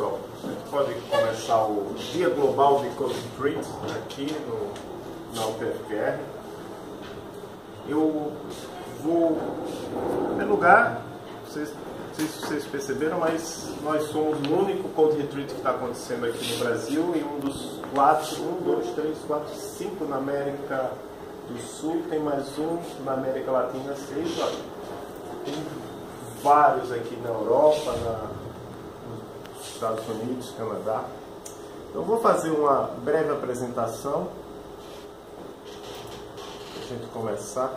pessoal, a gente pode começar o Dia Global de Code Retreat aqui na UTFPR. Eu vou, em primeiro lugar, não sei se vocês perceberam, mas nós somos o único Code Retreat que está acontecendo aqui no Brasil e um dos 5 na América do Sul, tem mais um na América Latina, 6, olha, tem vários aqui na Europa, nos Estados Unidos, Canadá. Então, eu vou fazer uma breve apresentação para a gente começar.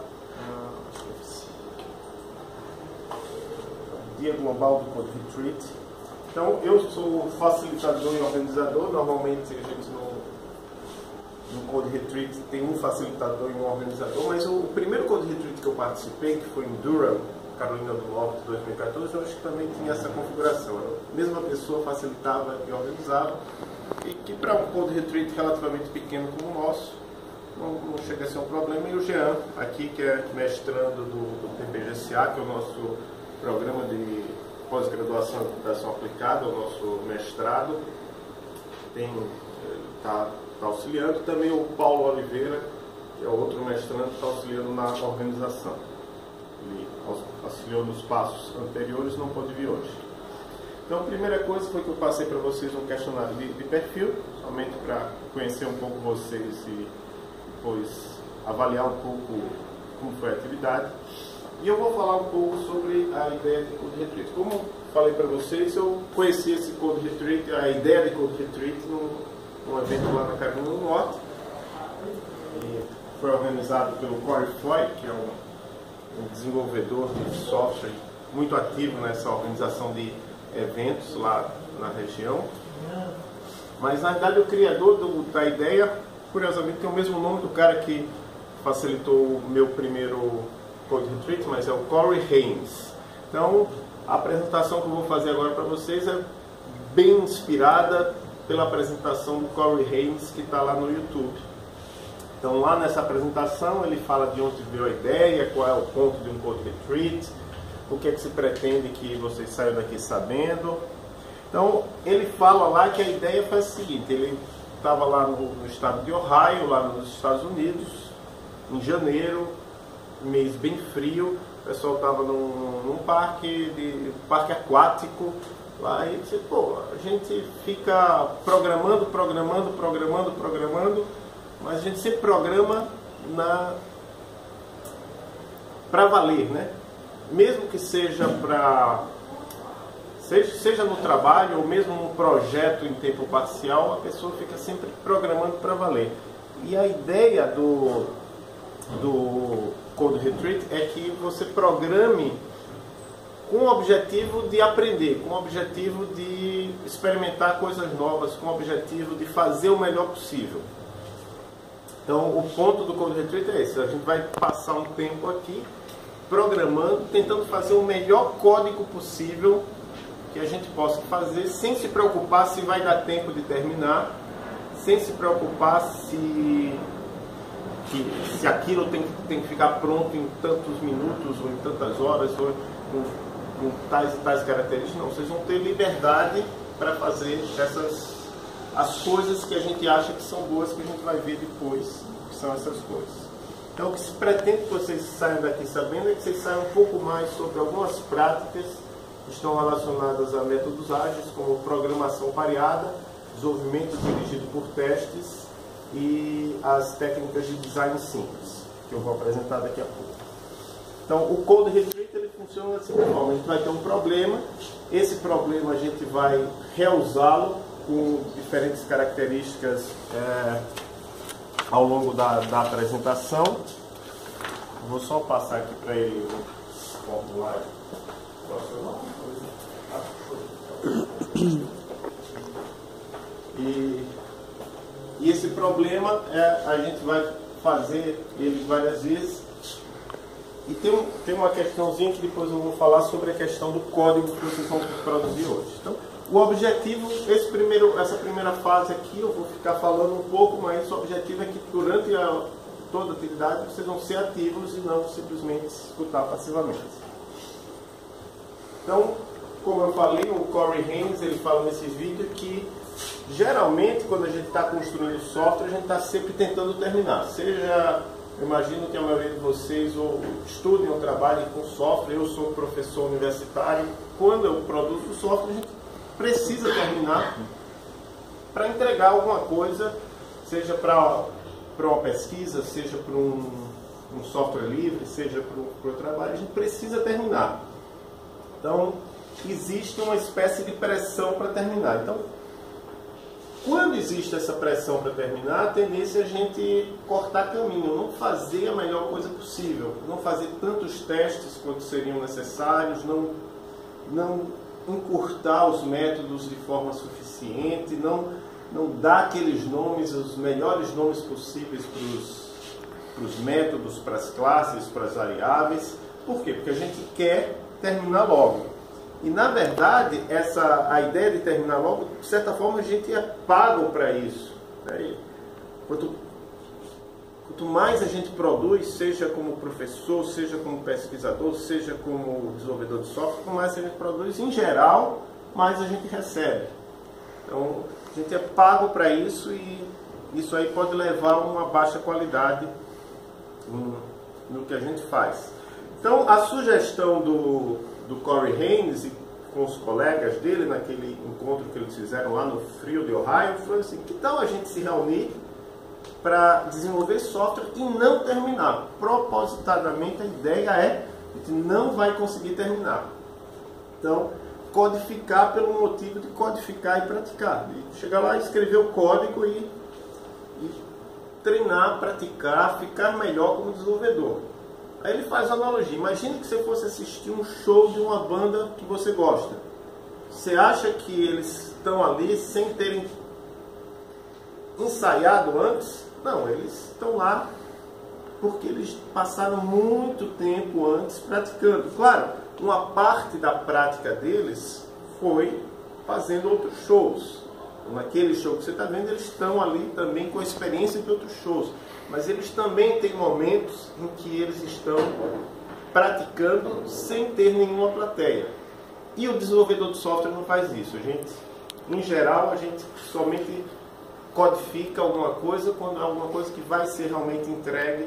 Dia Global do Code Retreat. Então, eu sou facilitador e organizador. Normalmente, a gente no Code Retreat tem um facilitador e um organizador, mas o primeiro Code Retreat que eu participei, que foi em Durham, Carolina do Norte, 2014, eu acho que também tinha essa configuração. A mesma pessoa facilitava e organizava, e que para um Code Retreat relativamente pequeno como o nosso, não chega a ser um problema. E o Jean, aqui, que é mestrando do TPGCA, que é o nosso programa de pós-graduação em computação aplicada, o nosso mestrado, está auxiliando. Também o Paulo Oliveira, que é outro mestrando, está auxiliando na organização. Ele auxiliou nos passos anteriores, não pôde vir hoje. Então, a primeira coisa foi que eu passei para vocês um questionário de perfil, somente para conhecer um pouco vocês e depois avaliar um pouco como foi a atividade. E eu vou falar um pouco sobre a ideia de Code Retreat. Como falei para vocês, eu conheci esse Code Retreat, a ideia de Code Retreat, num evento lá na Carolina do Norte. E foi organizado pelo Corey Floyd, que é um desenvolvedor de software muito ativo nessa organização de eventos lá na região. Mas, na verdade, o criador da ideia, curiosamente, tem o mesmo nome do cara que facilitou o meu primeiro Code Retreat, mas é o Corey Haynes. Então, a apresentação que eu vou fazer agora para vocês é bem inspirada pela apresentação do Corey Haynes, que está lá no YouTube. Então, lá nessa apresentação, ele fala de onde veio a ideia, qual é o ponto de um Code Retreat, o que é que se pretende que vocês saiam daqui sabendo. Então, ele fala lá que a ideia faz o seguinte: ele estava lá no estado de Ohio, lá nos Estados Unidos, em janeiro, mês bem frio. O pessoal estava num parque aquático lá, e disse: pô, a gente fica programando, mas a gente sempre programa para valer, né? Mesmo que seja seja no trabalho ou mesmo num projeto em tempo parcial, a pessoa fica sempre programando para valer. E a ideia do Code Retreat é que você programe com o objetivo de aprender, com o objetivo de experimentar coisas novas, com o objetivo de fazer o melhor possível. Então, o ponto do Code Retreat é esse: a gente vai passar um tempo aqui programando, tentando fazer o melhor código possível que a gente possa fazer, sem se preocupar se vai dar tempo de terminar, sem se preocupar se aquilo tem que ficar pronto em tantos minutos, ou em tantas horas, ou com tais e tais características. Não, vocês vão ter liberdade para fazer as coisas que a gente acha que são boas, que a gente vai ver depois que são essas coisas. Então, o que se pretende que vocês saiam daqui sabendo é que vocês saiam um pouco mais sobre algumas práticas que estão relacionadas a métodos ágeis, como programação pareada, desenvolvimento dirigido por testes e as técnicas de design simples, que eu vou apresentar daqui a pouco. Então, o Code Retreat ele funciona da seguinte forma: a gente vai ter um problema, esse problema a gente vai reusá-lo com diferentes características ao longo da apresentação. Vou só passar aqui para ele o formulário. E esse problema a gente vai fazer ele várias vezes. E tem uma questãozinha que depois eu vou falar sobre a questão do código que vocês vão produzir hoje. Então, o objetivo, essa primeira fase aqui, eu vou ficar falando um pouco, mas o objetivo é que durante toda a atividade vocês vão ser ativos e não simplesmente escutar passivamente. Então, como eu falei, o Corey Haynes, ele fala nesse vídeo que geralmente quando a gente está construindo software, a gente está sempre tentando terminar. Seja, eu imagino que a maioria de vocês ou estudem ou trabalhem com software, eu sou professor universitário, quando eu produzo software, a gente precisa terminar para entregar alguma coisa, seja para uma pesquisa, seja para um software livre, seja para o trabalho, a gente precisa terminar. Então, existe uma espécie de pressão para terminar. Então, quando existe essa pressão para terminar, a tendência é a gente cortar caminho, não fazer a melhor coisa possível, não fazer tantos testes quanto seriam necessários, não encurtar os métodos de forma suficiente, não dar aqueles nomes, os melhores nomes possíveis para os métodos, para as classes, para as variáveis. Por quê? Porque a gente quer terminar logo. E na verdade, a ideia de terminar logo, de certa forma, a gente é pago para isso. Né? Quanto mais a gente produz, seja como professor, seja como pesquisador, seja como desenvolvedor de software, quanto mais a gente produz, em geral, mais a gente recebe. Então, a gente é pago para isso e isso aí pode levar a uma baixa qualidade no que a gente faz. Então, a sugestão do Corey Haynes e com os colegas dele, naquele encontro que eles fizeram lá no frio de Ohio, foi assim: que tal a gente se reunir para desenvolver software e não terminar? Propositadamente, a ideia é que a gente não vai conseguir terminar. Então, codificar pelo motivo de codificar e praticar. E chegar lá, escrever o código e treinar, praticar, ficar melhor como desenvolvedor. Aí ele faz uma analogia. Imagine que você fosse assistir um show de uma banda que você gosta. Você acha que eles estão ali sem terem ensaiado antes? Não, eles estão lá porque eles passaram muito tempo antes praticando. Claro, uma parte da prática deles foi fazendo outros shows. Naquele show que você está vendo, eles estão ali também com a experiência de outros shows. Mas eles também têm momentos em que eles estão praticando sem ter nenhuma plateia. E o desenvolvedor de software não faz isso. Em geral, a gente somente codifica alguma coisa quando é alguma coisa que vai ser realmente entregue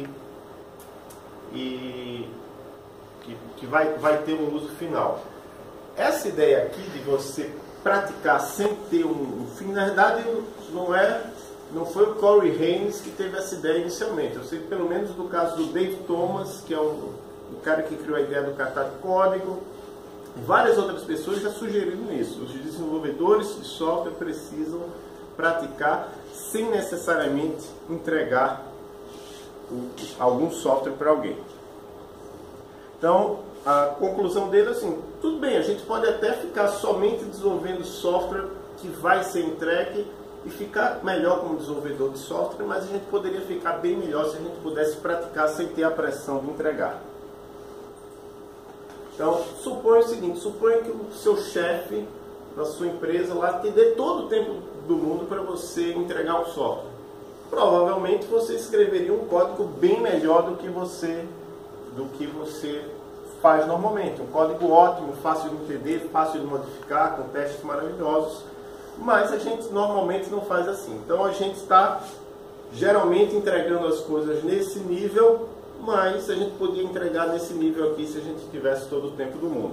e que vai ter um uso final. Essa ideia aqui de você praticar sem ter um fim, na verdade não foi o Corey Haynes que teve essa ideia inicialmente. Eu sei que pelo menos no caso do Dave Thomas, que é o cara que criou a ideia do catar código, várias outras pessoas já sugeriram isso. Os desenvolvedores de software precisam praticar sem necessariamente entregar algum software para alguém. Então, a conclusão dele é assim: tudo bem, a gente pode até ficar somente desenvolvendo software que vai ser entregue e ficar melhor como desenvolvedor de software, mas a gente poderia ficar bem melhor se a gente pudesse praticar sem ter a pressão de entregar. Então, suponha o seguinte: suponha que o seu chefe da sua empresa lá te dê todo o tempo do mundo para você entregar um software. Provavelmente você escreveria um código bem melhor do que você faz normalmente. Um código ótimo, fácil de entender, fácil de modificar, com testes maravilhosos. Mas a gente normalmente não faz assim. Então a gente está geralmente entregando as coisas nesse nível, mas a gente podia entregar nesse nível aqui se a gente tivesse todo o tempo do mundo.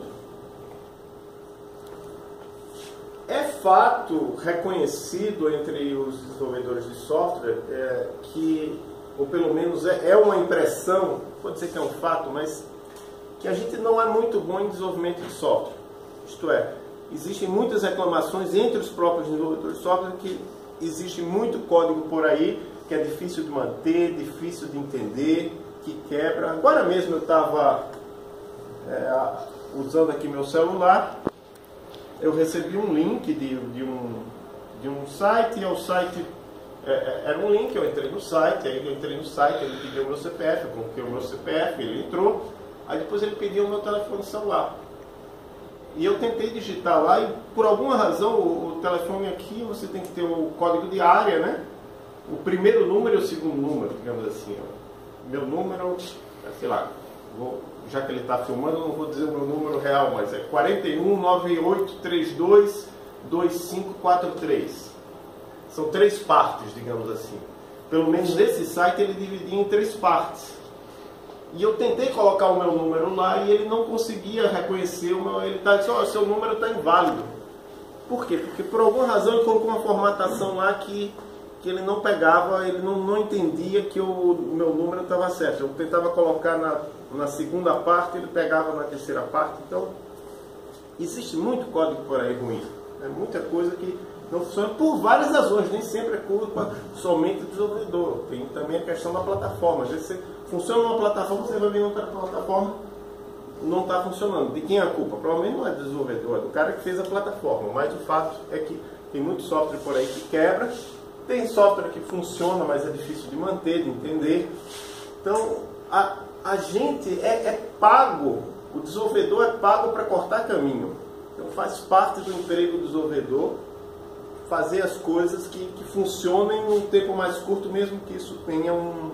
É fato reconhecido entre os desenvolvedores de software que, ou pelo menos é uma impressão, pode ser que é um fato, mas que a gente não é muito bom em desenvolvimento de software. Isto é, existem muitas reclamações entre os próprios desenvolvedores de software que existe muito código por aí que é difícil de manter, difícil de entender, que quebra. Agora mesmo eu estava usando aqui meu celular, eu recebi um link de um site, e o site era um link, eu entrei no site, aí eu entrei no site, ele pediu o meu CPF, eu coloquei o meu CPF, ele entrou, aí depois ele pediu o meu telefone celular. E eu tentei digitar lá e por alguma razão o telefone aqui você tem que ter o código de área, né? O primeiro número e o segundo número, digamos assim. Meu número, sei lá, já que ele está filmando, eu não vou dizer o meu número real, mas é 4198322543. São 3 partes, digamos assim. Pelo menos nesse site ele dividia em 3 partes. E eu tentei colocar o meu número lá e ele não conseguia reconhecer o meu. Ele está dizendo, seu número está inválido. Por quê? Porque por alguma razão ele colocou uma formatação lá que ele não pegava, ele não entendia que o meu número estava certo. Eu tentava colocar na segunda parte, ele pegava na terceira parte. Então, existe muito código por aí ruim. É muita coisa que não funciona por várias razões. Nem sempre é culpa somente do desenvolvedor. Tem também a questão da plataforma. Às vezes você funciona numa plataforma, você vai ver outra plataforma não está funcionando. De quem é a culpa? Provavelmente não é do desenvolvedor, é do cara que fez a plataforma. Mas o fato é que tem muito software por aí que quebra. Tem software que funciona, mas é difícil de manter, de entender. Então, a gente é pago, o desenvolvedor é pago para cortar caminho. Então, faz parte do emprego do desenvolvedor fazer as coisas que funcionem num tempo mais curto, mesmo que isso tenha um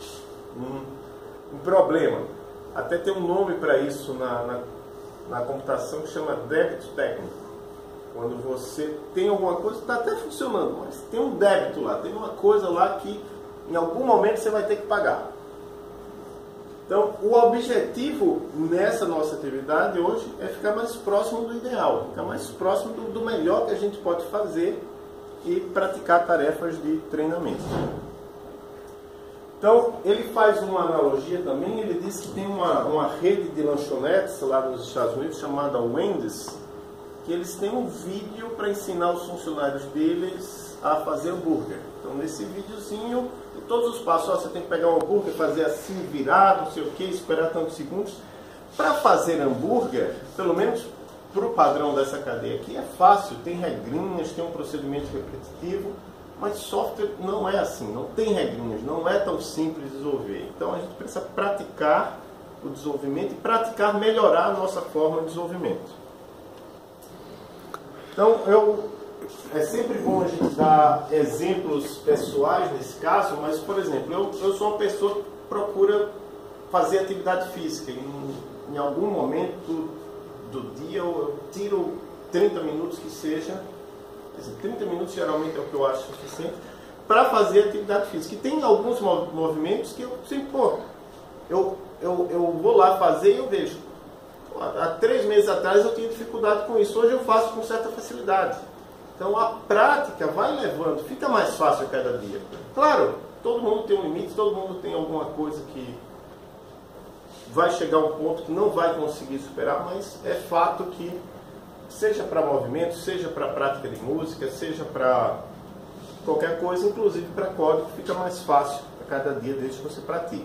problema. Até tem um nome para isso na computação que chama débito técnico. Quando você tem alguma coisa que está até funcionando, mas tem um débito lá, tem uma coisa lá que em algum momento você vai ter que pagar. Então, o objetivo nessa nossa atividade hoje é ficar mais próximo do ideal, ficar mais próximo do melhor que a gente pode fazer e praticar tarefas de treinamento. Então, ele faz uma analogia também, ele diz que tem uma rede de lanchonetes lá nos Estados Unidos chamada Wendy's, que eles têm um vídeo para ensinar os funcionários deles a fazer hambúrguer. Então, nesse videozinho, todos os passos, você tem que pegar um hambúrguer, fazer assim, virar, não sei o que, esperar tantos segundos. Para fazer hambúrguer, pelo menos para o padrão dessa cadeia aqui, é fácil, tem regrinhas, tem um procedimento repetitivo, mas software não é assim, não tem regrinhas, não é tão simples de desenvolver. Então, a gente precisa praticar o desenvolvimento e praticar melhorar a nossa forma de desenvolvimento. Então, é sempre bom a gente dar exemplos pessoais nesse caso, mas, por exemplo, eu sou uma pessoa que procura fazer atividade física. Em algum momento do dia eu tiro 30 minutos que seja, 30 minutos geralmente é o que eu acho suficiente, para fazer atividade física. E tem alguns movimentos que eu sempre, eu vou lá fazer e eu vejo. Há 3 meses atrás eu tinha dificuldade com isso, hoje eu faço com certa facilidade. Então a prática vai levando, fica mais fácil a cada dia. Claro, todo mundo tem um limite, todo mundo tem alguma coisa que vai chegar a um ponto que não vai conseguir superar, mas é fato que, seja para movimento, seja para prática de música, seja para qualquer coisa, inclusive para código, fica mais fácil a cada dia desde que você pratique.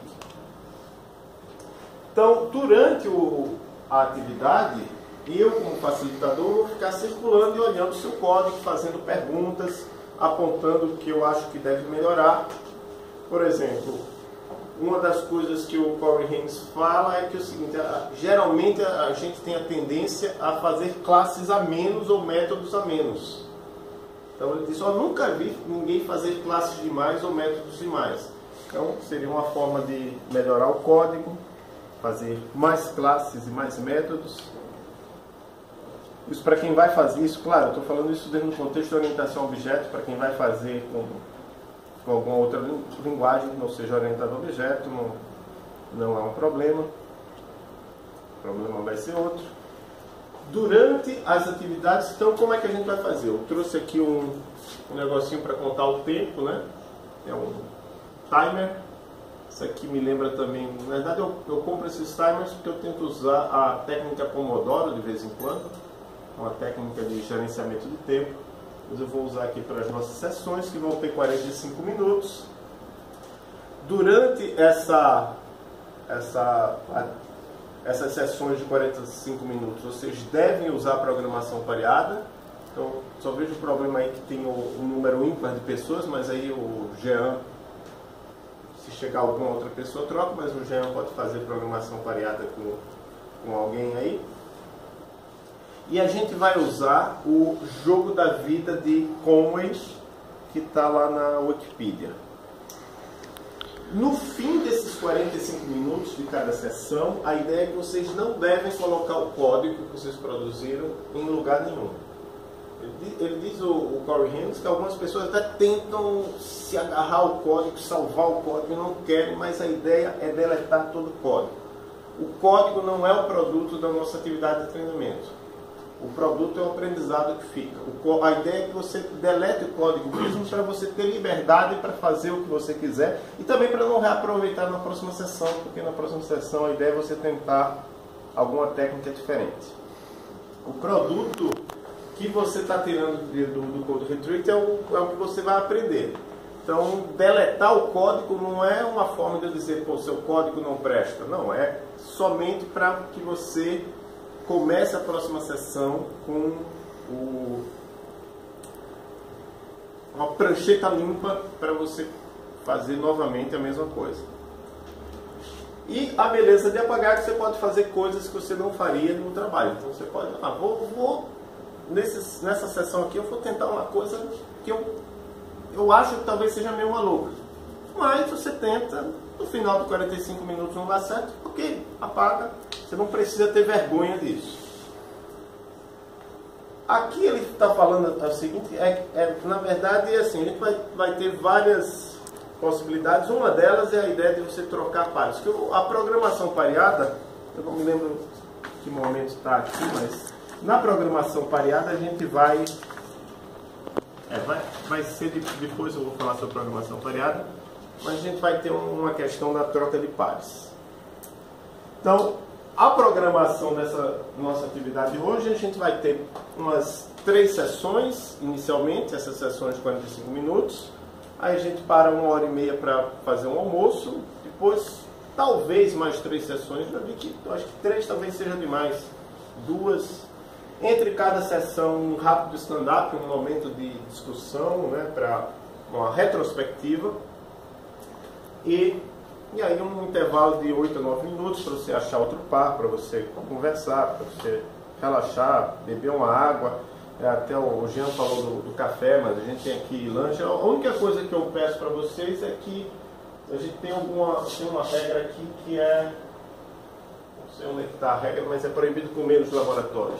Então, durante a atividade, eu, como facilitador, vou ficar circulando e olhando o seu código, fazendo perguntas, apontando o que eu acho que deve melhorar. Por exemplo, uma das coisas que o Corey Haines fala é que é o seguinte, geralmente a gente tem a tendência a fazer classes a menos ou métodos a menos. Então ele diz, nunca vi ninguém fazer classes de mais ou métodos de mais. Então seria uma forma de melhorar o código, fazer mais classes e mais métodos. Isso para quem vai fazer isso, claro, eu estou falando isso dentro do contexto de orientação a objetos, para quem vai fazer com alguma outra linguagem que não seja orientada a objeto, não é um problema. O problema vai ser outro. Durante as atividades, então, como é que a gente vai fazer? Eu trouxe aqui um negocinho para contar o tempo, né? É um timer. Isso aqui me lembra também, na verdade eu compro esses timers porque eu tento usar a técnica Pomodoro de vez em quando, uma técnica de gerenciamento de tempo. Mas eu vou usar aqui para as nossas sessões, que vão ter 45 minutos. Durante essas sessões de 45 minutos, vocês devem usar programação pareada. Então, só vejo o problema aí que tem um número ímpar de pessoas, mas aí o Jean, se chegar alguma outra pessoa, troca, mas o Jean pode fazer programação pareada com alguém aí. E a gente vai usar o jogo da vida de Conway, que está lá na Wikipedia. No fim desses 45 minutos de cada sessão, a ideia é que vocês não devem colocar o código que vocês produziram em lugar nenhum. Ele diz, o Corey Haynes, que algumas pessoas até tentam se agarrar ao código, salvar o código, não querem, mas a ideia é deletar todo o código. O código não é o produto da nossa atividade de treinamento. O produto é o aprendizado que fica. A ideia é que você delete o código mesmo para você ter liberdade para fazer o que você quiser e também para não reaproveitar na próxima sessão, porque na próxima sessão a ideia é você tentar alguma técnica diferente. O produto que você está tirando do Code Retreat é o que você vai aprender. Então, deletar o código não é uma forma de dizer, pô, seu código não presta. Não, é somente para que você comece a próxima sessão com uma prancheta limpa para você fazer novamente a mesma coisa. E a beleza de apagar é que você pode fazer coisas que você não faria no trabalho. Então você pode, nessa sessão aqui eu vou tentar uma coisa que eu acho que talvez seja meio maluca. Mas você tenta, no final de 45 minutos não dá certo, ok, apaga. Você não precisa ter vergonha disso. Aqui ele está falando o seguinte, na verdade é assim, a gente vai ter várias possibilidades. Uma delas é a ideia de você trocar pares. A programação pareada, eu não me lembro que momento está aqui, mas na programação pareada a gente vai ser depois eu vou falar sobre programação pareada, mas a gente vai ter uma questão da troca de pares. Então, a programação dessa nossa atividade hoje, a gente vai ter umas 3 sessões, inicialmente, essas sessões de 45 minutos. Aí a gente para 1h30 para fazer um almoço. Depois, talvez mais 3 sessões. Já vi que acho que 3 talvez seja demais. 2. Entre cada sessão, um rápido stand-up, um momento de discussão, né, para uma retrospectiva. E aí um intervalo de 8 a 9 minutos para você achar outro par, para você conversar, para você relaxar, beber uma água. Até o Jean falou do café, mas a gente tem aqui lanche. A única coisa que eu peço para vocês é que a gente tem uma regra aqui que é, não sei onde está a regra, mas é proibido comer nos laboratórios.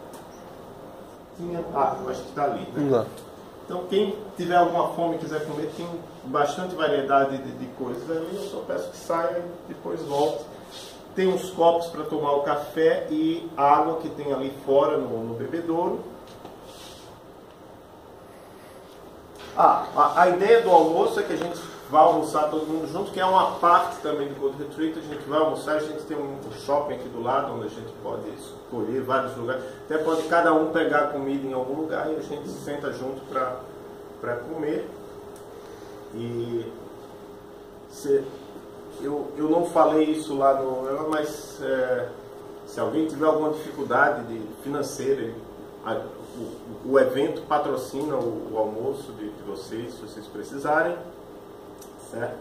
Acho que está ali, né? Não. Então, quem tiver alguma fome e quiser comer, tem bastante variedade de coisas ali. Eu só peço que saia e depois volte. Tem uns copos para tomar o café e água que tem ali fora no bebedouro. A ideia do almoço é que a gente vai almoçar todo mundo junto, que é uma parte também do Code Retreat. A gente vai almoçar, a gente tem um shopping aqui do lado, onde a gente pode escolher vários lugares. Até pode cada um pegar comida em algum lugar e a gente se senta junto para comer. E eu não falei isso lá mas se alguém tiver alguma dificuldade financeira, o evento patrocina o almoço de vocês, se vocês precisarem, certo?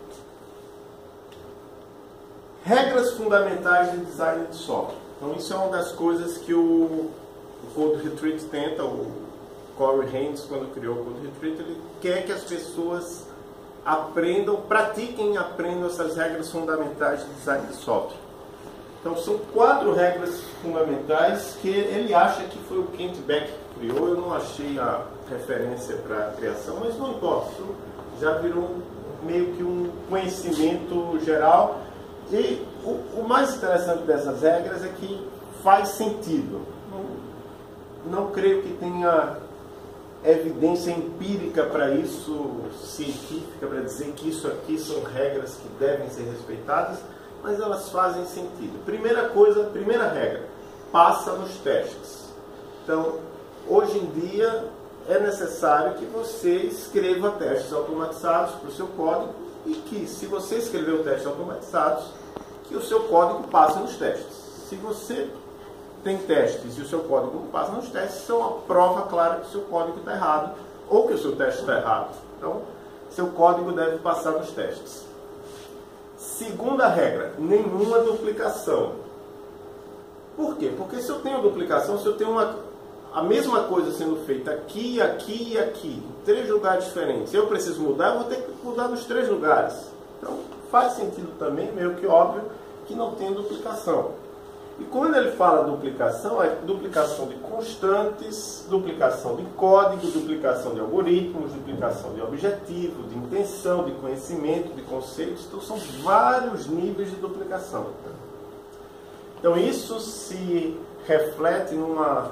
Regras fundamentais de design de software. Então isso é uma das coisas que o Code Retreat tenta, o Corey Haynes, quando criou o Code Retreat, ele quer que as pessoas pratiquem e aprendam essas regras fundamentais de design de software. Então são 4 regras fundamentais que ele acha que foi o Kent Beck que criou. Eu não achei a referência para a criação, mas não importa, isso já virou meio que um conhecimento geral. E o mais interessante dessas regras é que faz sentido. Não creio que tenha evidência empírica para isso, científica, para dizer que isso aqui são regras que devem ser respeitadas, mas elas fazem sentido. Primeira regra, passa nos testes. Então, hoje em dia, é necessário que você escreva testes automatizados para o seu código e que, se você escreveu testes automatizados, que o seu código passe nos testes. Se você tem testes e o seu código não passa nos testes, isso é uma prova clara que o seu código está errado ou que o seu teste está errado. Então, seu código deve passar nos testes. Segunda regra, nenhuma duplicação. Por quê? Porque se eu tenho duplicação, se eu tenho a mesma coisa sendo feita aqui, aqui e aqui, em 3 lugares diferentes, eu preciso mudar, eu vou ter que mudar nos 3 lugares. Então faz sentido também, meio que óbvio, que não tem duplicação. E quando ele fala duplicação, é duplicação de constantes, duplicação de código, duplicação de algoritmos, duplicação de objetivo, de intenção, de conhecimento, de conceitos. Então são vários níveis de duplicação. Então isso se reflete numa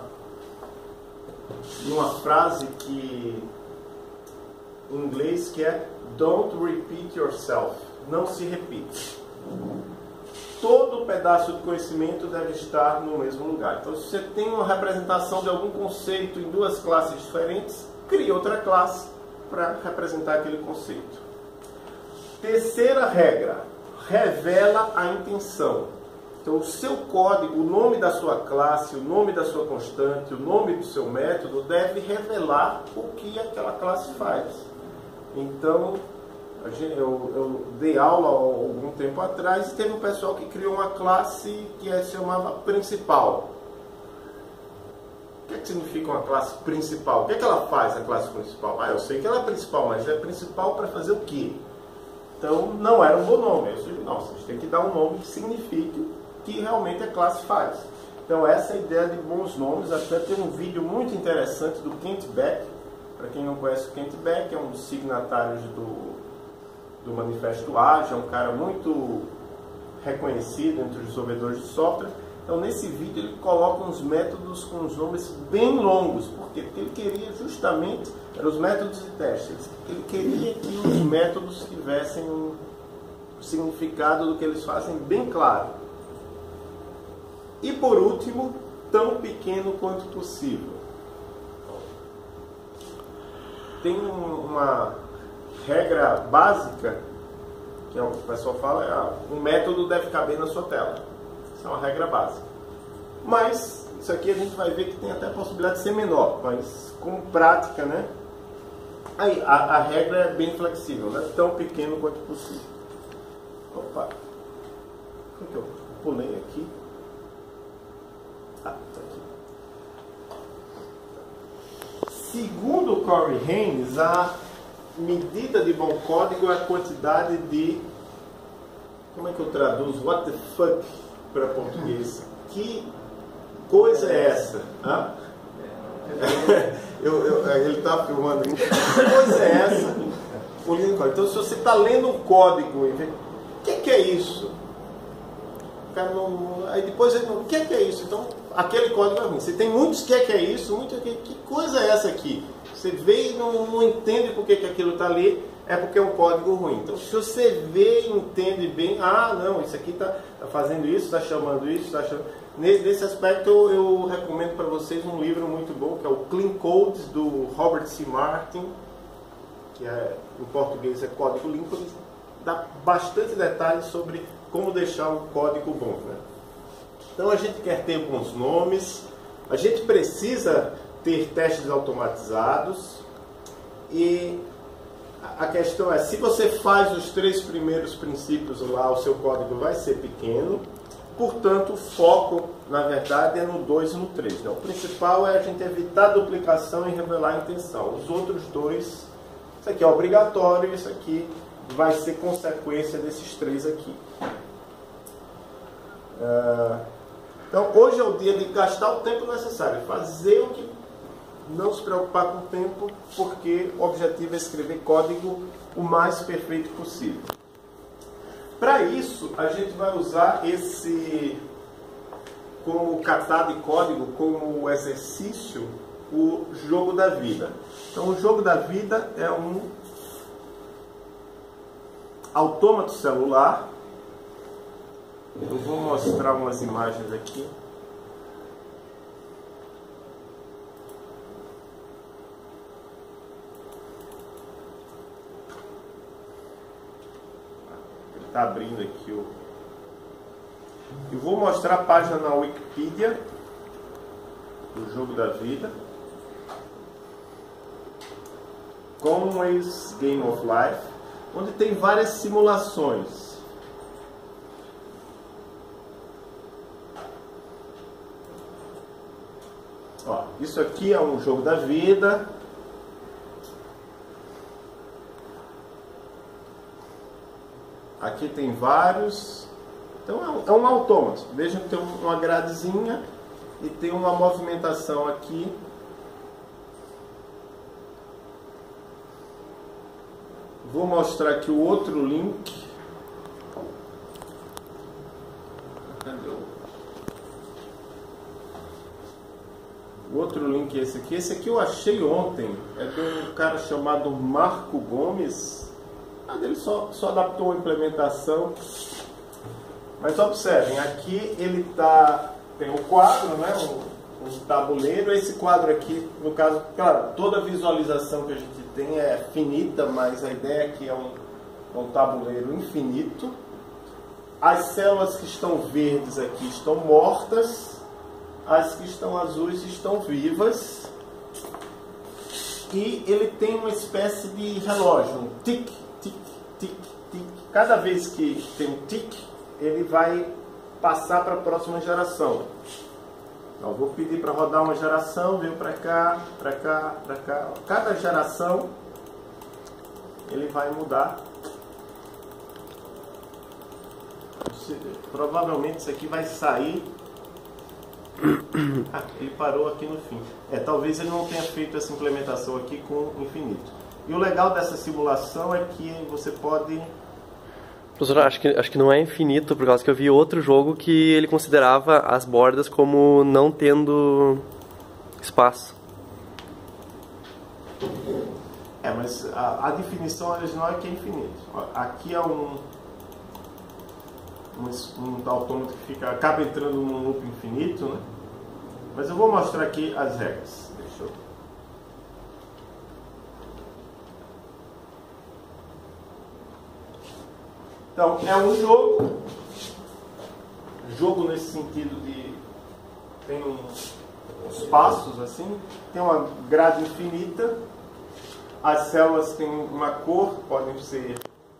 frase que em inglês que é "Don't repeat yourself", não se repita. Todo pedaço de conhecimento deve estar no mesmo lugar. Então, se você tem uma representação de algum conceito em duas classes diferentes, crie outra classe para representar aquele conceito. Terceira regra, revela a intenção. Então, o seu código, o nome da sua classe, o nome da sua constante, o nome do seu método deve revelar o que aquela classe faz. Então, eu dei aula há algum tempo atrás e teve um pessoal que criou uma classe que se chamava principal. O que significa uma classe principal? O que ela faz, a classe principal? Eu sei que ela é principal, mas é principal para fazer o quê? Então, não era um bom nome. Eu disse, não, vocês têm que dar um nome que signifique o que realmente a classe faz. Então, essa é a ideia de bons nomes. Até tem um vídeo muito interessante do Kent Beck. Para quem não conhece o Kent Beck, é um dos signatários do Manifesto Ágil, é um cara muito reconhecido entre os desenvolvedores de software. Então, nesse vídeo, ele coloca uns métodos com os nomes bem longos. Por quê? Porque ele queria justamente, eram os métodos de testes, ele queria que os métodos tivessem um significado do que eles fazem bem claro. E por último, tão pequeno quanto possível. Tem uma regra básica, que o pessoal fala, um método deve caber na sua tela. Isso é uma regra básica. Mas, isso aqui a gente vai ver que tem até a possibilidade de ser menor, mas como prática, né? Aí, a regra é bem flexível, né? Tão pequeno quanto possível. Opa! O que eu pulei aqui? Tá aqui. Segundo Corey Haines, a medida de bom código é a quantidade de... Como é que eu traduzo? What the fuck para português? Que coisa é essa? Hã? Ele está filmando aí. Que coisa é essa? Então, se você está lendo um código e vê, o que é isso? O cara não... Aí depois ele não... O que é isso? Então, aquele código é ruim. Você tem muitos que é isso, muitos que coisa é essa aqui? Você vê e não entende por que aquilo está ali, é porque é um código ruim. Então, se você vê e entende bem, não, isso aqui está fazendo isso, está chamando isso, está chamando... Nesse aspecto, eu recomendo para vocês um livro muito bom, que é o Clean Code, do Robert C. Martin, que em português é Código Limpo. Ele dá bastante detalhes sobre como deixar um código bom, né? Então, a gente quer ter bons nomes, a gente precisa ter testes automatizados, e a questão é, se você faz os 3 primeiros princípios lá, o seu código vai ser pequeno, portanto o foco na verdade é no 2 e no 3, né? O principal é a gente evitar a duplicação e revelar a intenção. Os outros 2, isso aqui é obrigatório, isso aqui vai ser consequência desses 3 aqui. Então hoje é o dia de gastar o tempo necessário, fazer o que... Não se preocupar com o tempo, porque o objetivo é escrever código o mais perfeito possível. Para isso, a gente vai usar esse, como catar de código, como exercício, o jogo da vida. Então, o jogo da vida é um autômato celular. Eu vou mostrar umas imagens aqui. Está abrindo aqui o... Eu vou mostrar a página na Wikipedia do jogo da vida. Conway's Game of Life, onde tem várias simulações. Ó, isso aqui é um jogo da vida. Aqui tem vários. Então é um autômato. Vejam que tem uma gradezinha e tem uma movimentação aqui. Vou mostrar aqui o outro link. Cadê o outro link? Esse aqui. Esse aqui eu achei ontem. É de um cara chamado Marco Gomes. Ele só adaptou a implementação. Mas observem, aqui ele tem um quadro, né, um tabuleiro. Esse quadro aqui, no caso, claro, toda visualização que a gente tem é finita, mas a ideia aqui é um tabuleiro infinito. As células que estão verdes aqui estão mortas, as que estão azuis estão vivas. E ele tem uma espécie de relógio, um tic, tic, tic, tic. Cada vez que tem um tic, ele vai passar para a próxima geração. Então, vou pedir para rodar uma geração, veio para cá, para cá, para cá. Cada geração ele vai mudar. Provavelmente isso aqui vai sair. Ele parou aqui no fim. Talvez ele não tenha feito essa implementação aqui com infinito. E o legal dessa simulação é que você pode... Professor, acho que não é infinito, por causa que eu vi outro jogo que ele considerava as bordas como não tendo espaço. Mas a definição original é que é infinito. Aqui é um autômato que acaba entrando num loop infinito, né? Mas eu vou mostrar aqui as regras. Deixa eu... Então, é um jogo nesse sentido de... tem uns passos assim, tem uma grade infinita, as células têm uma cor, podem ser...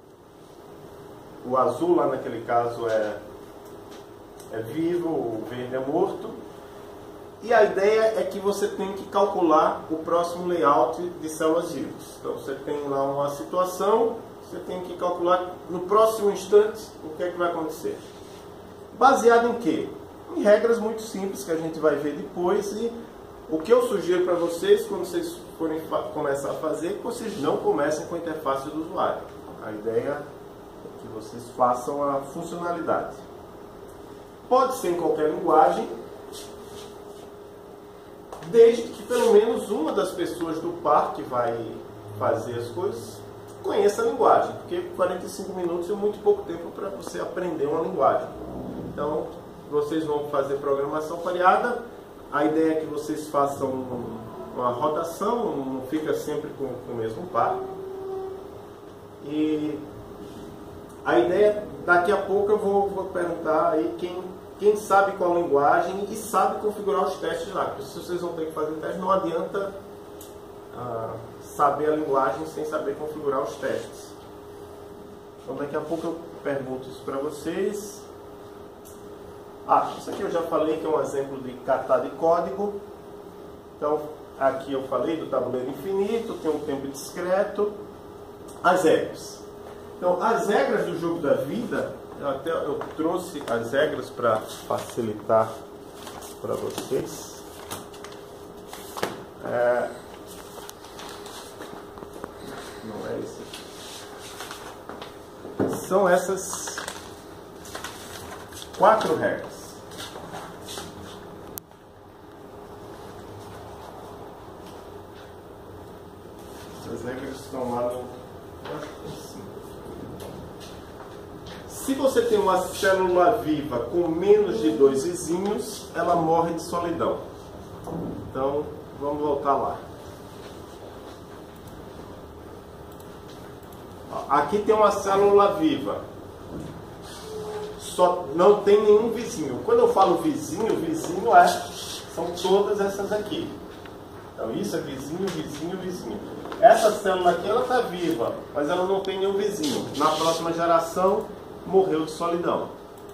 O azul lá naquele caso é vivo, o verde é morto. E a ideia é que você tem que calcular o próximo layout de células vivas. Então você tem lá uma situação, você tem que calcular no próximo instante o que é que vai acontecer. Baseado em quê? Em regras muito simples que a gente vai ver depois. E o que eu sugiro para vocês, quando vocês forem começar a fazer, é que vocês não comecem com a interface do usuário. A ideia que vocês façam a funcionalidade. Pode ser em qualquer linguagem, desde que pelo menos uma das pessoas do par que vai fazer as coisas conheça a linguagem, porque 45 minutos é muito pouco tempo para você aprender uma linguagem. Então, vocês vão fazer programação pareada, a ideia é que vocês façam uma rotação, não fica sempre com o mesmo par. E a ideia, daqui a pouco eu vou perguntar aí quem sabe qual linguagem e sabe configurar os testes lá. Porque se vocês vão ter que fazer teste, não adianta saber a linguagem sem saber configurar os testes. Então daqui a pouco eu pergunto isso para vocês. Isso aqui eu já falei que é um exemplo de kata de código. Então aqui eu falei do tabuleiro infinito, tem um tempo discreto. As regras. Então, as regras do jogo da vida, eu trouxe as regras para facilitar para vocês. Não é esse aqui. São essas 4 regras. Essas regras estão lá no... Se você tem uma célula viva com menos de 2 vizinhos, ela morre de solidão. Então, vamos voltar lá. Aqui tem uma célula viva. Só não tem nenhum vizinho. Quando eu falo vizinho são todas essas aqui. Então, isso é vizinho, vizinho, vizinho. Essa célula aqui, ela está viva, mas ela não tem nenhum vizinho. Na próxima geração, morreu de solidão.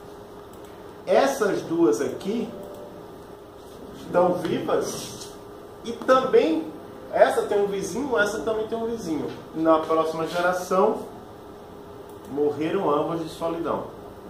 Essas duas aqui estão vivas e também essa tem um vizinho, essa também tem um vizinho. Na próxima geração morreram ambos de solidão.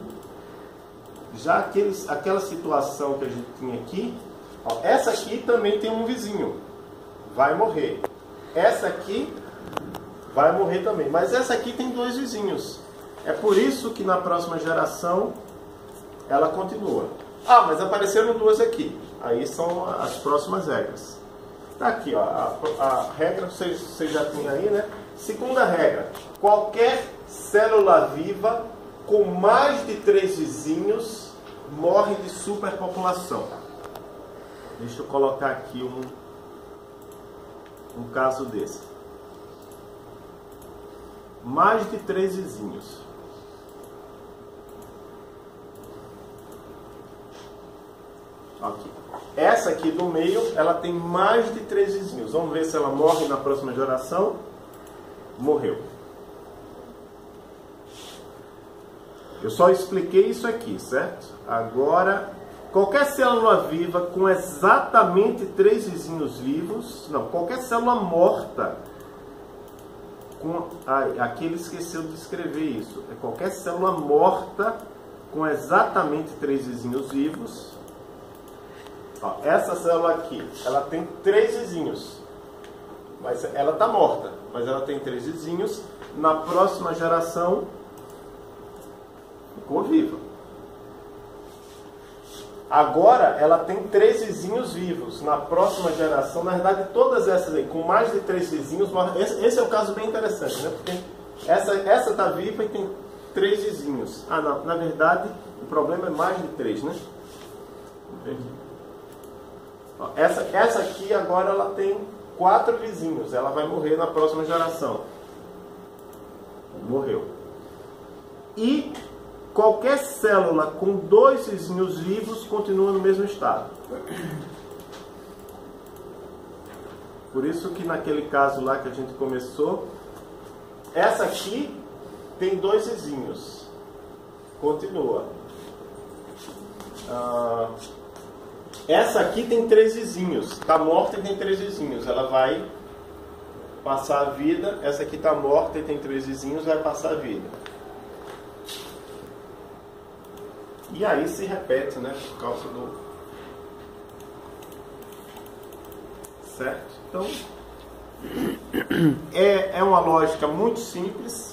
Já aquela situação que a gente tinha aqui, ó, essa aqui também tem um vizinho, vai morrer. Essa aqui vai morrer também, mas essa aqui tem 2 vizinhos. É por isso que na próxima geração ela continua. Ah, mas apareceram 2 aqui. Aí são as próximas regras. Tá aqui, ó, a regra você já tem aí, né? Segunda regra: qualquer célula viva com mais de 3 vizinhos morre de superpopulação. Deixa eu colocar aqui um caso desse. Mais de 3 vizinhos. Aqui. Essa aqui do meio, ela tem mais de 3 vizinhos. Vamos ver se ela morre na próxima geração. Morreu. Eu só expliquei isso aqui, certo? Agora, qualquer célula viva com exatamente 3 vizinhos vivos, não, qualquer célula morta, aqui ele esqueceu de escrever isso, é qualquer célula morta com exatamente 3 vizinhos vivos. Ó, essa célula aqui, ela tem 3 vizinhos, mas ela está morta, mas ela tem 3 vizinhos. Na próxima geração, ficou viva. Agora, ela tem 3 vizinhos vivos. Na próxima geração, na verdade, todas essas aí, com mais de 3 vizinhos, esse é um caso bem interessante, né? Porque essa está viva e tem 3 vizinhos. Ah, não, na verdade, o problema é mais de 3, né? Essa aqui agora ela tem 4 vizinhos. Ela vai morrer na próxima geração. Morreu. E qualquer célula com 2 vizinhos vivos continua no mesmo estado. Por isso que naquele caso lá que a gente começou, essa aqui tem 2 vizinhos. Continua. Essa aqui tem 3 vizinhos. Está morta e tem 3 vizinhos. Ela vai passar a vida. Essa aqui está morta e tem 3 vizinhos. Vai passar a vida. E aí se repete, né? Por causa do... Certo? Então, é uma lógica muito simples.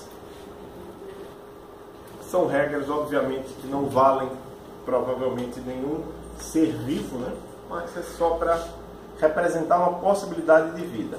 São regras, obviamente, que não valem provavelmente nenhum ser vivo, né? Mas é só para representar uma possibilidade de vida.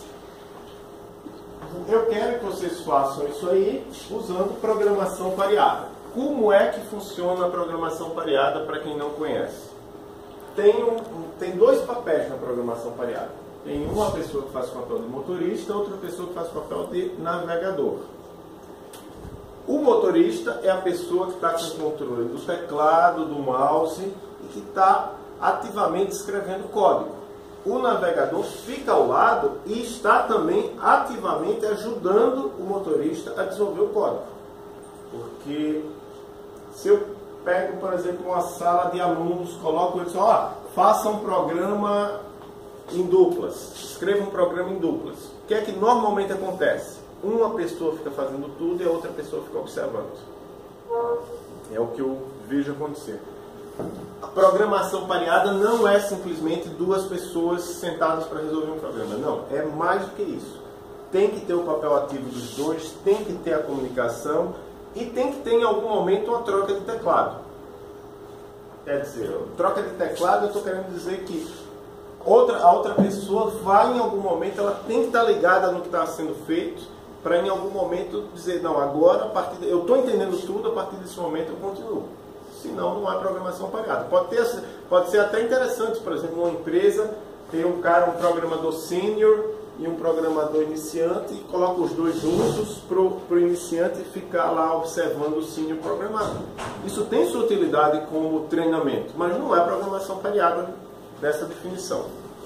Eu quero que vocês façam isso aí usando programação pareada. Como é que funciona a programação pareada para quem não conhece? Tem 2 papéis na programação pareada. Tem uma pessoa que faz o papel de motorista, outra pessoa que faz o papel de navegador. O motorista é a pessoa que está com o controle do teclado, do mouse e que está ativamente escrevendo código. O navegador fica ao lado e está também ativamente ajudando o motorista a desenvolver o código. Porque se eu pego, por exemplo, uma sala de alunos, coloco eles, faça um programa em duplas, escreva um programa em duplas. O que é que normalmente acontece? Uma pessoa fica fazendo tudo e a outra pessoa fica observando. É o que eu vejo acontecer. A programação pareada não é simplesmente 2 pessoas sentadas para resolver um problema. Não, é mais do que isso. Tem que ter o papel ativo dos 2, tem que ter a comunicação e tem que ter em algum momento uma troca de teclado. Quer dizer, troca de teclado, eu estou querendo dizer que a outra pessoa vai em algum momento, ela tem que estar ligada no que está sendo feito, para em algum momento dizer, não, agora eu estou entendendo tudo, a partir desse momento eu continuo. Senão não há programação pareada. Pode ser até interessante, por exemplo, uma empresa ter um programador sênior e um programador iniciante e coloca os 2 juntos para o iniciante ficar lá observando o sênior programador. Isso tem sua utilidade como treinamento, mas não é programação pareada dessa definição.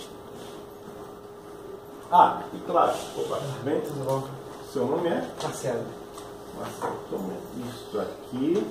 E claro, bem, seu nome é? Marcelo. Marcelo, toma isso aqui.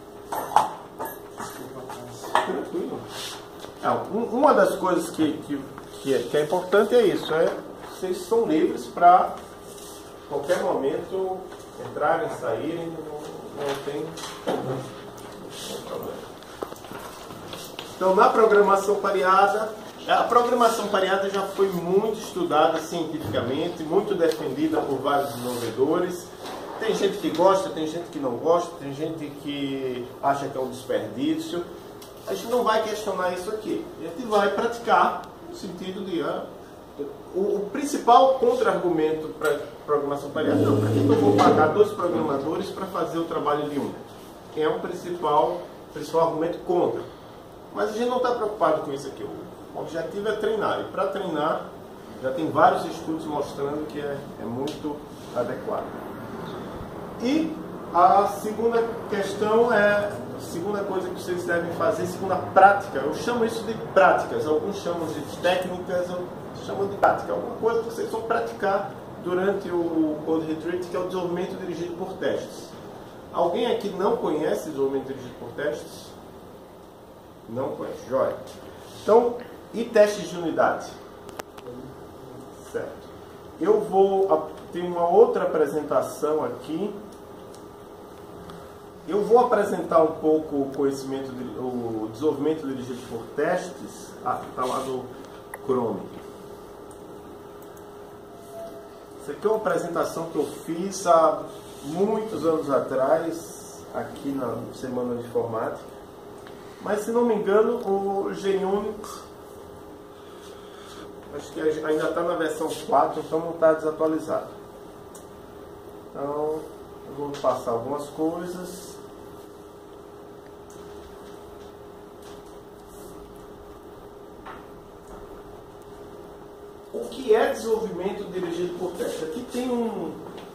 Tranquilo. Uma das coisas que é importante é isso, vocês são livres para qualquer momento entrarem, saírem, não tem problema. Então, na programação pareada, a programação pareada já foi muito estudada cientificamente, muito defendida por vários desenvolvedores. Tem gente que gosta, tem gente que não gosta, tem gente que acha que é um desperdício. A gente não vai questionar isso aqui. A gente vai praticar no sentido de... o principal contra-argumento para programação pareada, não, para que eu vou pagar 2 programadores para fazer o trabalho de um? É o principal argumento contra. Mas a gente não está preocupado com isso aqui. O objetivo é treinar. E para treinar, já tem vários estudos mostrando que é muito adequado. E a segunda questão é... A segunda coisa que vocês devem fazer, segunda prática, eu chamo isso de práticas, alguns chamam de técnicas, eu chamo de prática, alguma coisa que vocês vão praticar durante o Code Retreat, que é o desenvolvimento dirigido por testes. Alguém aqui não conhece desenvolvimento dirigido por testes? Não conhece, joia. Então, e testes de unidade? Certo. Eu vou ter uma outra apresentação aqui. Eu vou apresentar um pouco o conhecimento, o desenvolvimento dirigido por testes. Está lá no Chrome. Isso aqui é uma apresentação que eu fiz há muitos anos atrás, aqui na Semana de Informática. Mas, se não me engano, o JUnit, acho que ainda está na versão 4, então não está desatualizado. Então, eu vou passar algumas coisas. O que é desenvolvimento dirigido por teste? Aqui tem um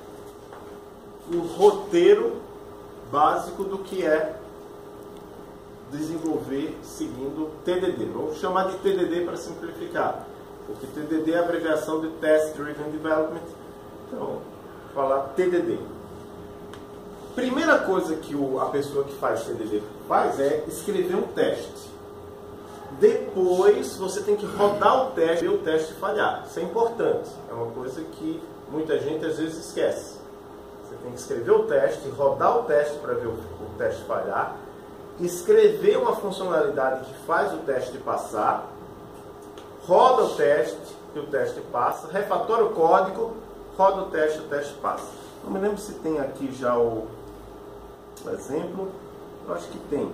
roteiro básico do que é desenvolver seguindo TDD. Vamos chamar de TDD para simplificar, porque TDD é a abreviação de Test Driven Development. Então, vou falar TDD. Primeira coisa que a pessoa que faz TDD faz é escrever um teste. Depois você tem que rodar o teste e o teste falhar. Isso é importante. É uma coisa que muita gente às vezes esquece. Você tem que escrever o teste, rodar o teste para ver o teste falhar, escrever uma funcionalidade que faz o teste passar, roda o teste e o teste passa, refatora o código, roda o teste passa. Não me lembro se tem aqui já o exemplo. Eu acho que tem.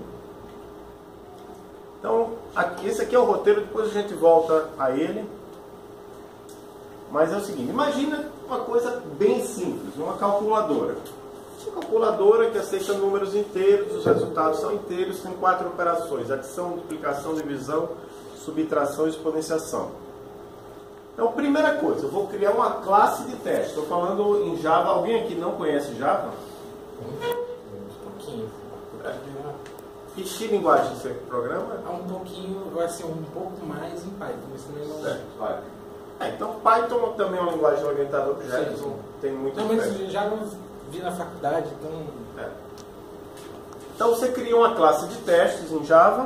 Então, esse aqui é o roteiro, depois a gente volta a ele. Mas é o seguinte, imagina uma coisa bem simples, uma calculadora. Uma calculadora que aceita números inteiros, os resultados são inteiros, tem 4 operações: adição, multiplicação, divisão, subtração e exponenciação. Então, primeira coisa, eu vou criar uma classe de teste. Estou falando em Java. Alguém aqui não conhece Java? Um pouquinho. Que linguagem você programa? Um pouquinho, vai ser um pouco mais em Python, mas também não... Então Python também é uma linguagem orientada a objetos, não tem muito diferença. Mas já não vi na faculdade, então... Então você cria uma classe de testes em Java,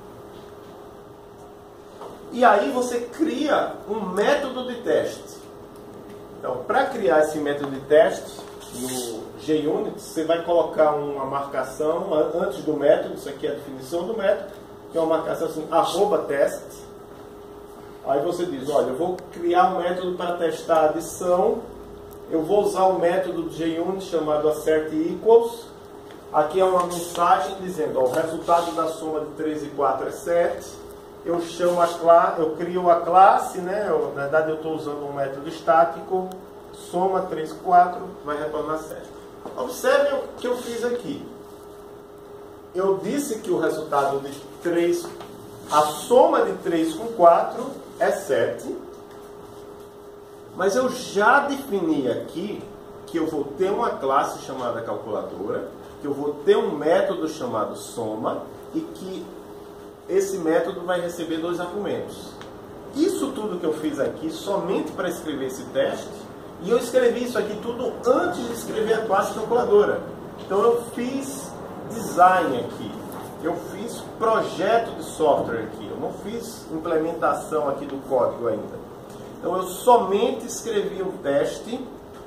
e aí você cria um método de teste. Então, para criar esse método de teste, no JUnit, você vai colocar uma marcação antes do método. Isso aqui é a definição do método, que é uma marcação assim, @test. Aí você diz, olha, eu vou criar um método para testar a adição. Eu vou usar um método do JUnit chamado assert_equals. Aqui é uma mensagem dizendo, ó, o resultado da soma de 3 e 4 é 7. Eu chamo eu crio a classe, né? Na verdade eu estou usando um método estático. Soma 3 e 4, vai retornar 7. Observe o que eu fiz aqui. Eu disse que o resultado de 3, a soma de 3 com 4 é 7. Mas eu já defini aqui que eu vou ter uma classe chamada calculadora, que eu vou ter um método chamado soma e que esse método vai receber 2 argumentos. Isso tudo que eu fiz aqui somente para escrever esse teste. E eu escrevi isso aqui tudo antes de escrever a classe calculadora. Então eu fiz design aqui. Eu fiz projeto de software aqui. Eu não fiz implementação aqui do código ainda. Então eu somente escrevi um teste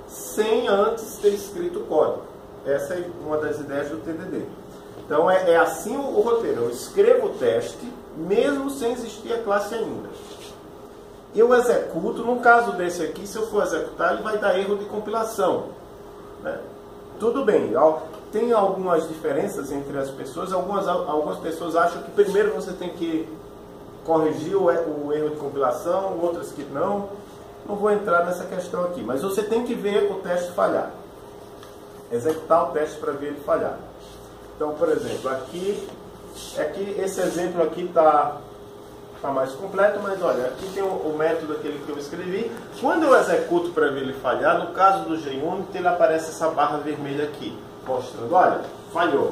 sem antes ter escrito o código. Essa é uma das ideias do TDD. Então é assim o roteiro. Eu escrevo o teste, mesmo sem existir a classe ainda. Eu executo, no caso desse aqui, se eu for executar, ele vai dar erro de compilação, né? Tudo bem, tem algumas diferenças entre as pessoas. Algumas pessoas acham que primeiro você tem que corrigir o erro de compilação, outras que não. Não vou entrar nessa questão aqui, mas você tem que ver o teste falhar. Executar o teste para ver ele falhar. Então, por exemplo, aqui esse exemplo aqui está mais completo, mas olha, aqui tem o método aquele que eu escrevi. Quando eu executo para ver ele falhar, no caso do JUnit, ele aparece essa barra vermelha aqui, mostrando, olha, falhou.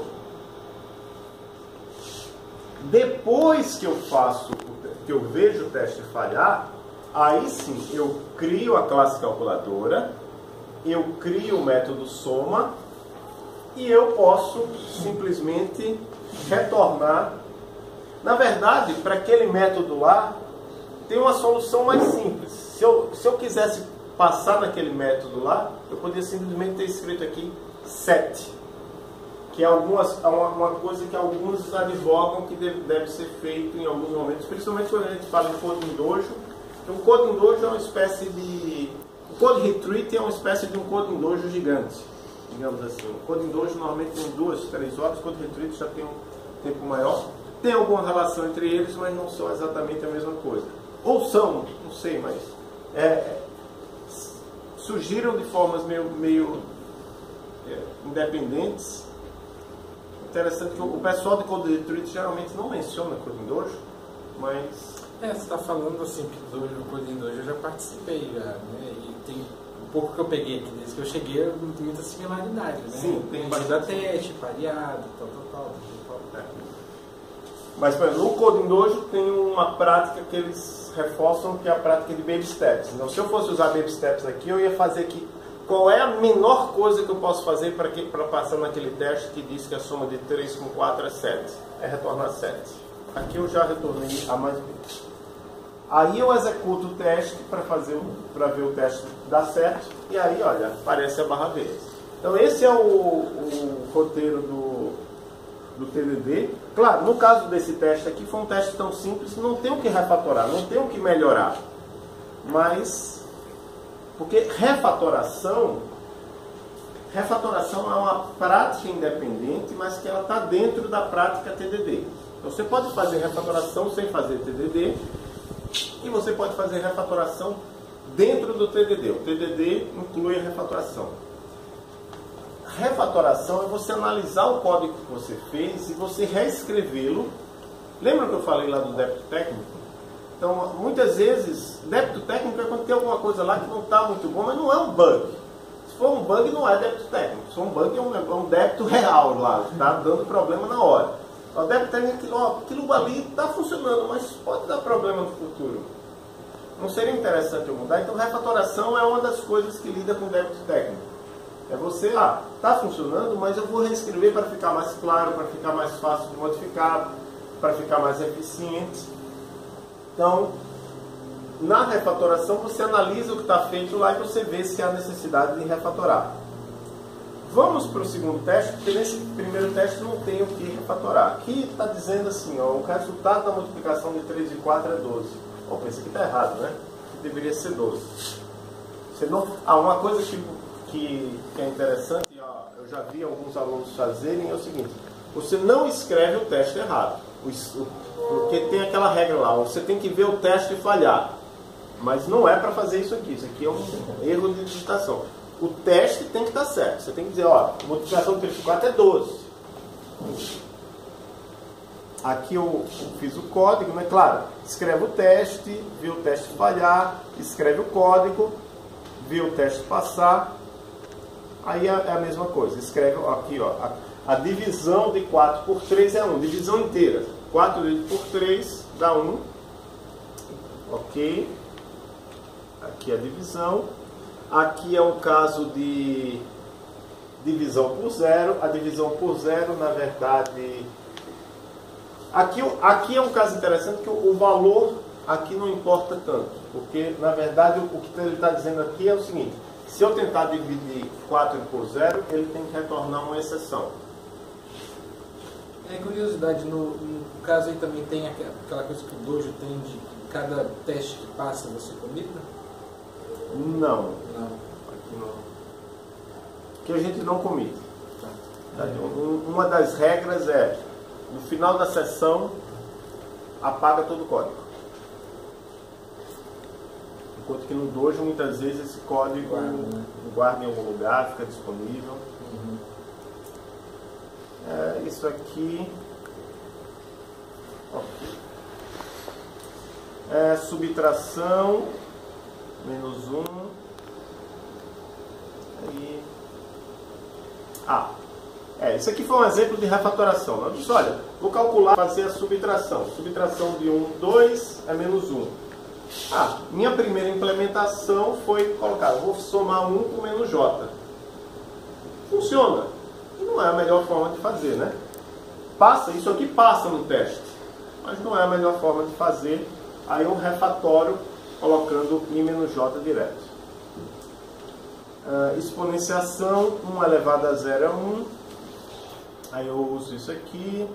Depois que eu vejo o teste falhar, aí sim eu crio a classe calculadora, eu crio o método soma e eu posso simplesmente retornar. Na verdade, para aquele método lá, tem uma solução mais simples. Se eu quisesse passar naquele método lá, eu poderia simplesmente ter escrito aqui set, que é uma coisa que alguns advogam que deve ser feito em alguns momentos, principalmente quando a gente fala em Coding Dojo. Então, o Coding Dojo é uma espécie de... O Code Retreat é uma espécie de um Coding Dojo gigante, digamos assim. O Coding Dojo normalmente tem 2, 3 horas, o Code Retreat já tem um tempo maior. Tem alguma relação entre eles, mas não são exatamente a mesma coisa. Ou são, não sei, mas surgiram de formas meio independentes. Interessante que o pessoal de Code Retreat geralmente não menciona Coding Dojo, mas... você está falando assim, que do Coding Dojo eu já participei, né? E tem um pouco que eu peguei aqui, desde que eu cheguei, tem muita similaridade, né? Sim, tem bastante teste, pareado, tal. Mas, por exemplo, no Coding Dojo tem uma prática que eles reforçam, que é a prática de Baby Steps. Então, se eu fosse usar Baby Steps aqui, eu ia fazer aqui qual é a menor coisa que eu posso fazer para passar naquele teste que diz que a soma de 3 com 4 é 7. É retornar 7. Aqui eu já retornei a mais vezes. Aí eu executo o teste para ver o teste dar certo. E aí, olha, aparece a barra verde. Então, esse é o roteiro do TDD. Claro, no caso desse teste aqui, foi um teste tão simples, não tem o que refatorar, não tem o que melhorar. Mas, porque refatoração é uma prática independente, mas que ela está dentro da prática TDD. Então, você pode fazer refatoração sem fazer TDD, e você pode fazer refatoração dentro do TDD. O TDD inclui a refatoração. Refatoração é você analisar o código que você fez e você reescrevê-lo. Lembra que eu falei lá do débito técnico? Então, muitas vezes, débito técnico é quando tem alguma coisa lá que não está muito bom, mas não é um bug. Se for um bug, não é débito técnico. Se for um bug, é um débito real lá, está dando problema na hora. O débito técnico, aquilo ali está funcionando, mas pode dar problema no futuro. Não seria interessante eu mudar? Então, refatoração é uma das coisas que lida com débito técnico. É você, está funcionando, mas eu vou reescrever para ficar mais claro, para ficar mais fácil de modificar, para ficar mais eficiente. Então, na refatoração, você analisa o que está feito lá e você vê se há necessidade de refatorar. Vamos para o segundo teste, porque nesse primeiro teste não tem o que refatorar. Aqui está dizendo assim, o resultado da multiplicação de 3 e 4 é 12. Pensei que está errado, né? Que deveria ser 12. Uma coisa que é interessante, eu já vi alguns alunos fazerem, é o seguinte: você não escreve o teste errado, porque tem aquela regra lá, você tem que ver o teste falhar, mas não é para fazer isso aqui é um erro de digitação. O teste tem que estar certo, você tem que dizer, multiplicação de 3 e 4 é 12. Aqui eu fiz o código, né? Claro, escreve o teste, vê o teste falhar, escreve o código, vê o teste passar. Aí é a mesma coisa, escreve aqui, a divisão de 4 por 3 é 1, divisão inteira. 4 dividido por 3 dá 1. Ok. Aqui a divisão. Aqui é um caso de divisão por zero. A divisão por zero, na verdade... Aqui é um caso interessante que o valor aqui não importa tanto. Porque, na verdade, o que ele está dizendo aqui é o seguinte: Se eu tentar dividir 4 por 0, ele tem que retornar uma exceção. Curiosidade, no caso aí também tem aquela coisa que o Dojo tem de cada teste que passa você comita? Não. Não. Aqui não. Que a gente não comita. Tá. Uma das regras é, no final da sessão, apaga todo o código. Enquanto que no Dojo, muitas vezes, esse código guarda em algum lugar, fica disponível. Uhum. Isso aqui... subtração, menos 1. Aí... isso aqui foi um exemplo de refatoração. Eu disse, olha, vou calcular, fazer a subtração. Subtração de 1, 2 é menos 1. Minha primeira implementação foi colocar, vou somar 1 com menos j. Funciona. E não é a melhor forma de fazer, né? Isso aqui passa no teste, mas não é a melhor forma de fazer. Aí eu refatório colocando i menos j direto. Exponenciação, 1 elevado a 0 é 1. Aí eu uso isso aqui.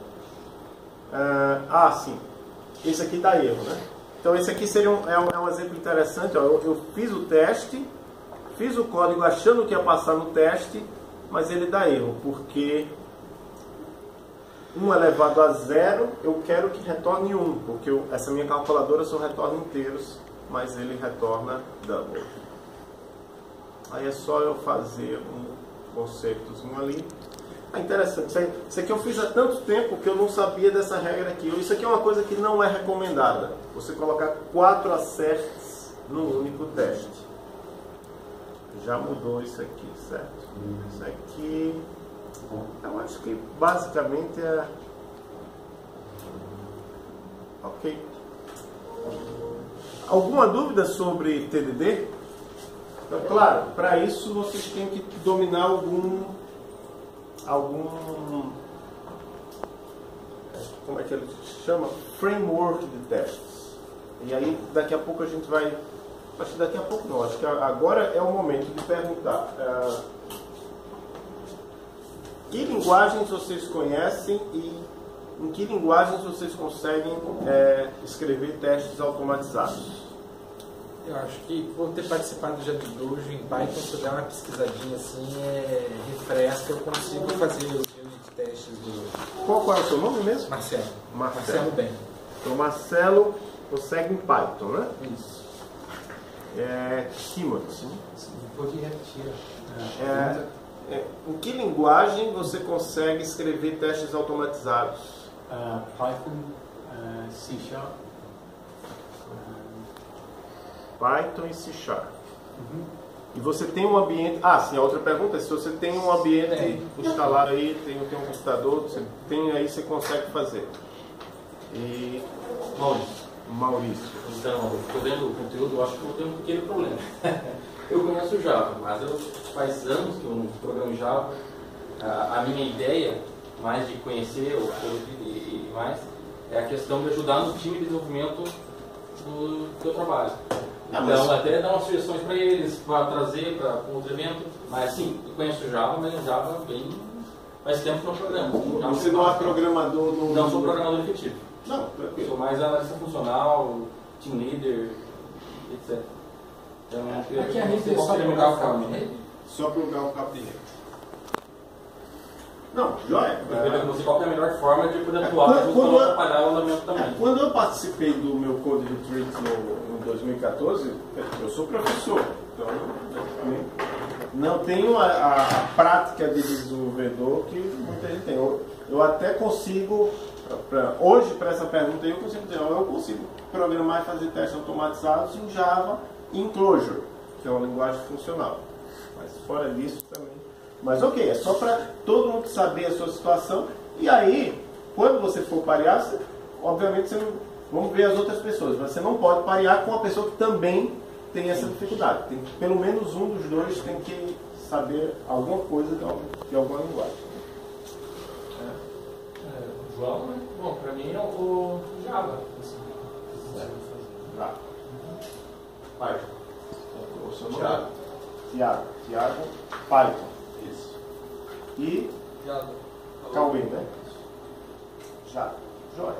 Sim. Esse aqui dá erro, né? Então esse aqui seria um exemplo interessante. Eu fiz o teste, fiz o código achando que ia passar no teste, mas ele dá erro, porque 1 elevado a 0, eu quero que retorne 1, porque essa minha calculadora só retorna inteiros, mas ele retorna double. Aí é só eu fazer um concertozinho ali. Interessante, isso aqui eu fiz há tanto tempo que eu não sabia dessa regra aqui. Isso aqui é uma coisa que não é recomendada, você colocar 4 acertos num único teste. Já mudou isso aqui, certo? Isso aqui, eu acho que basicamente é... Ok. Alguma dúvida sobre TDD? Então, claro, para isso vocês têm que dominar algum como é que ele chama? Framework de testes. E aí daqui a pouco a gente vai... Acho que daqui a pouco não, acho que agora é o momento de perguntar que linguagens vocês conhecem e em que linguagens vocês conseguem escrever testes automatizados. Eu acho que por ter participado já do Dojo em Python, se eu der uma pesquisadinha assim, refresca, eu consigo fazer os unit testes do... Qual é o seu nome mesmo? Marcelo. Marcelo Bem. Então Marcelo consegue em Python, né? Isso. Timothy. Pode repetir. Em que linguagem você consegue escrever testes automatizados? Python, C#. Python e C#. E você tem um ambiente... sim, a outra pergunta é se você tem um ambiente instalado aí, tem um computador, você consegue fazer. E... Maurício. Então, estou vendo o conteúdo, eu acho que eu tenho um pequeno problema. Eu conheço Java, mas faz anos que eu não programo Java. A minha ideia, mais de conhecer o código e mais, é a questão de ajudar no time de desenvolvimento do teu trabalho. Então, até dar umas sugestões para eles, para trazer para outro evento. Mas sim, eu conheço Java, mas Java bem... Faz tempo que não programo. Você não é programador no... Não sou programador efetivo. Não, tranquilo. Sou mais analista funcional, team leader, etc. Então, aqui a rede é só plugar o cabo de rede? Só plugar o cabo de rede. Não, joia. Não sei qual é a melhor forma de poder atuar para não atrapalhar o andamento também. Quando eu participei do meu Code Retreat em 2014, eu sou professor, então não tenho a prática de desenvolvedor que muita gente tem. Eu até consigo, hoje para essa pergunta eu consigo programar e fazer testes automatizados em Java e em Clojure, que é uma linguagem funcional. Mas fora disso também. Mas ok, é só para todo mundo saber a sua situação. E aí, quando você for parear, obviamente vamos ver as outras pessoas. Você não pode parear com uma pessoa que também tem essa dificuldade. Pelo menos um dos dois tem que saber alguma coisa de alguma linguagem. João, né? Bom, para mim é o Java. Tá. Vai. Java. Tiago, Python. Isso. E Java. Cauê, né? Já. Joia.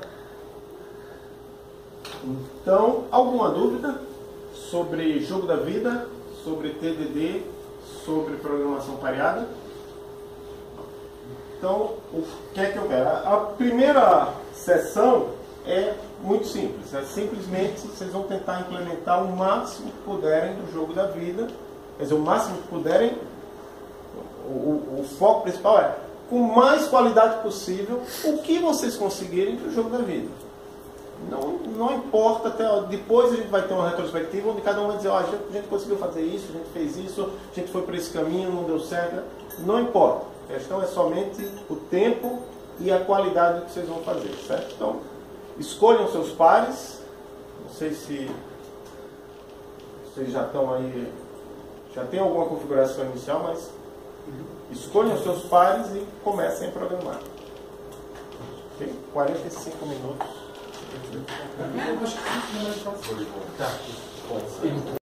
Então, alguma dúvida sobre jogo da vida, sobre TDD, sobre programação pareada? Então, o que é que eu quero? A primeira sessão é muito simples. É simplesmente vocês vão tentar implementar o máximo que puderem do jogo da vida. Quer dizer, o máximo que puderem. O foco principal é, com mais qualidade possível, o que vocês conseguirem do jogo da vida. Não importa, até depois a gente vai ter uma retrospectiva onde cada um vai dizer, a gente conseguiu fazer isso, a gente fez isso, a gente foi por esse caminho, não deu certo. Não importa. A questão é somente o tempo e a qualidade do que vocês vão fazer, certo? Então, escolham seus pares. Não sei se vocês já estão aí, já tem alguma configuração inicial, mas escolham seus pares e comecem a programar. Ok? 45 minutos. Eu acho que não é fácil. Tá.